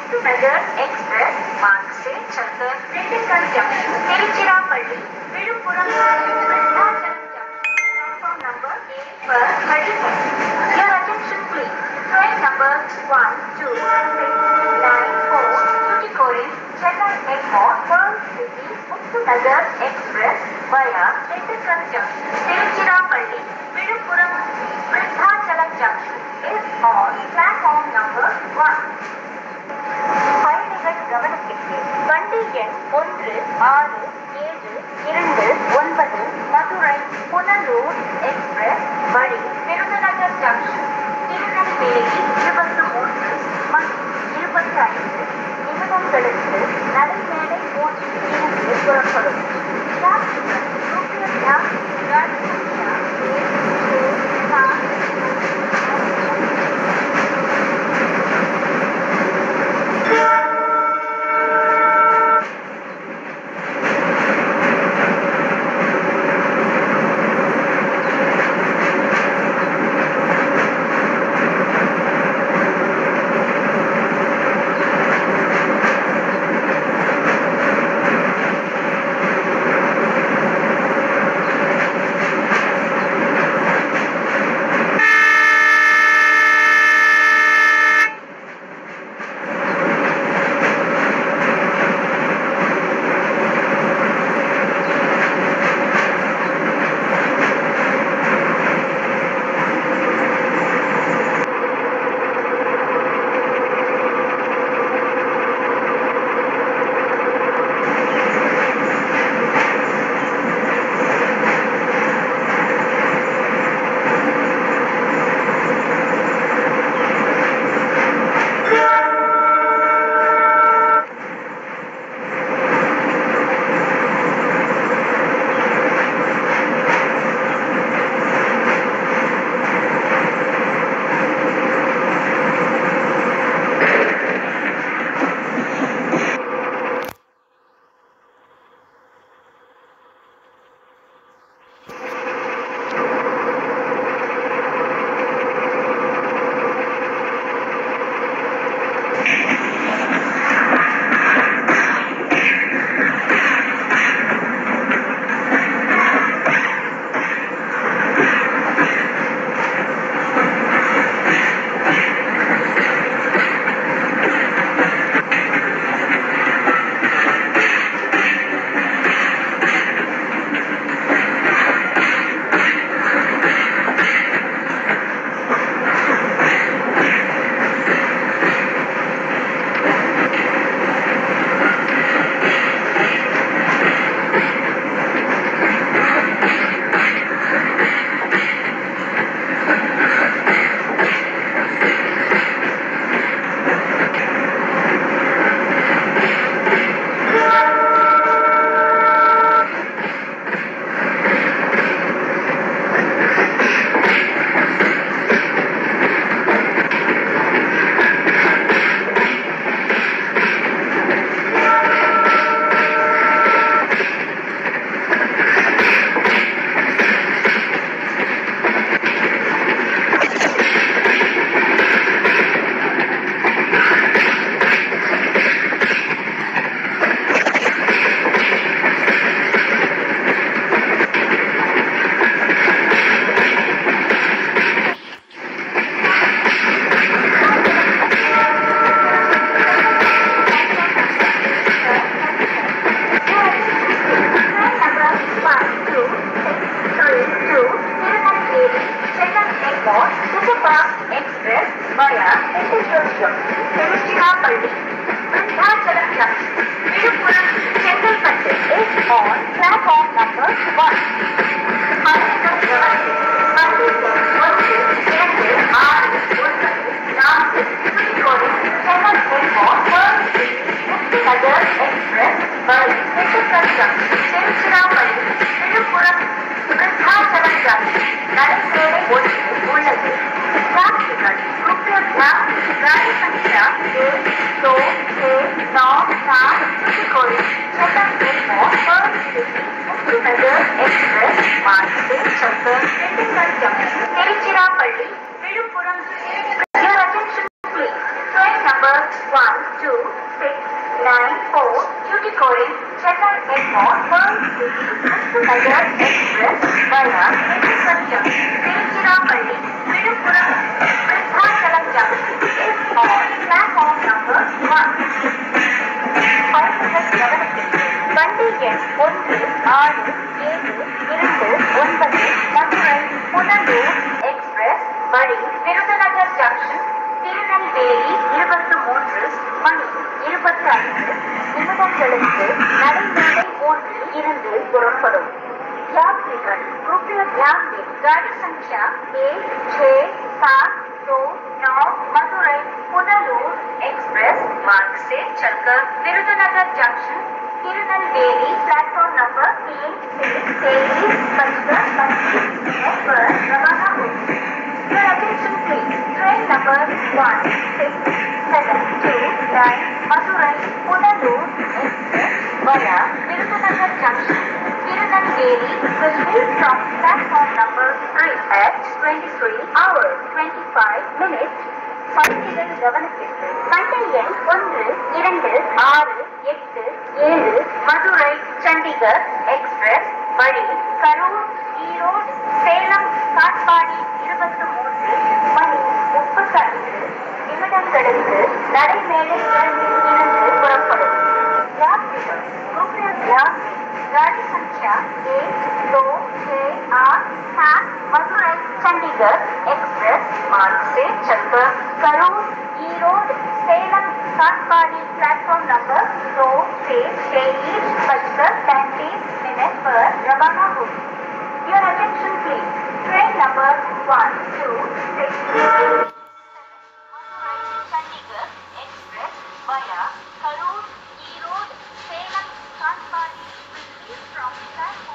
Muktanagar express मार्ग से चलकर Dindigul junction, Tiruchirappalli, Villupuram, Vriddhachalam junction, platform number 8 पर खड़ी है। Your attention please. Train number 1, 2, 3, 9, 4, Tuticorin, Chennai Egmore, Pearl City, Muktanagar Express via Dindigul Junction, Tiruchirappalli, Viluppuram, Vrindachalam Junction is on platform number 1. பயணிகள் கவனத்திற்கு வண்டி எண் 1, 6, 7, 2, 9 மதுரை புனலூர் எக்ஸ்பிரஸ் வழி விருதுநகர் ஜங்ஷன் திருநெல்வேலி 23 மற்றும் 25 நிமிடங்களுக்கு நடைமேடை மூன்றில் இருந்து புறப்படும். Express via Dindigul Junction, Tiruchirappalli, Vrindachalam Junction, Viluppuram, Chengalpattu is on platform number 1. பயணிகள் கவனத்திற்கு வண்டி எண் 1, 2, 6, 9, 4, Tuticorin, Chennai Egmore, Pearl City, Muktanagar Express via Dindigul Junction, Tiruchirappalli, Viluppuram, Vrindachalam Junction நடைமேடை ஒன்றில் உள்ளது. यात्रीगण कृपया ध्यान दें, गाड़ी संख्या 1, 2, 6, 9, 7 Tuticorin, Chennai Egmore, Pearl City, Muktanagar Express मार्ग से चलकर Dindigul junction, Tiruchirappalli, Villupuram. Your attention please. Train number 1, 2, Nagar Express via Nittikal Junction, Tiruchirappalli, Viluppuram, Virutthachalam Junction is on platform number 1. வண்டி எண் 1, 6, 7, 2, 9 மதுரை புனலூர் எக்ஸ்பிரஸ் வழி விருதுநகர் ஜங்ஷன் திருநெல்வேலி 23 மணி 25 நிமிடங்களுக்கு நடைமேடை 1 இருந்து புறப்படும். यात्रीगण कृपया ध्यान दें, गाड़ी संख्या 1, 6, 7, 2, 9 मदुरई पुनलूर एक्सप्रेस मार्ग से चलकर Virudhunagar junction Tirunelveli platform number 3 से 23:25 पर रवाना होगी. Your attention please. Train number 1679 Madurai Punalur Express via Virudunagar Junction, Tirunelveli will leave from platform number 3 at 23 hours 25 minutes. பயணிகள் கவனத்திற்கு வண்டி எண் 1, 2, 6, 8, 7 மதுரை சண்டிகர் எக்ஸ்பிரஸ் வழி கரூர், ஈரோடு, சேலம், காட்பாடி 23 மணி 35 நிமிடங்களுக்கு நடைமேடை 2 இருந்து புறப்படும். यात्रीगण कृपया ध्यान दें, गाड़ी संख्या 1, 2, 6, 8, 7 मदुरई चंडीगढ़ एक्सप्रेस मार्ग से चलकर करूर, ईरोड, सेलम, काटपाड़ी प्लेटफॉर्म नंबर 2 से 23:35 पर रवाना होगी. Your attention please. Train number 126 Madurai Chandigarh Express via Karur, Erode, Salem, Kanpadi will leave from platform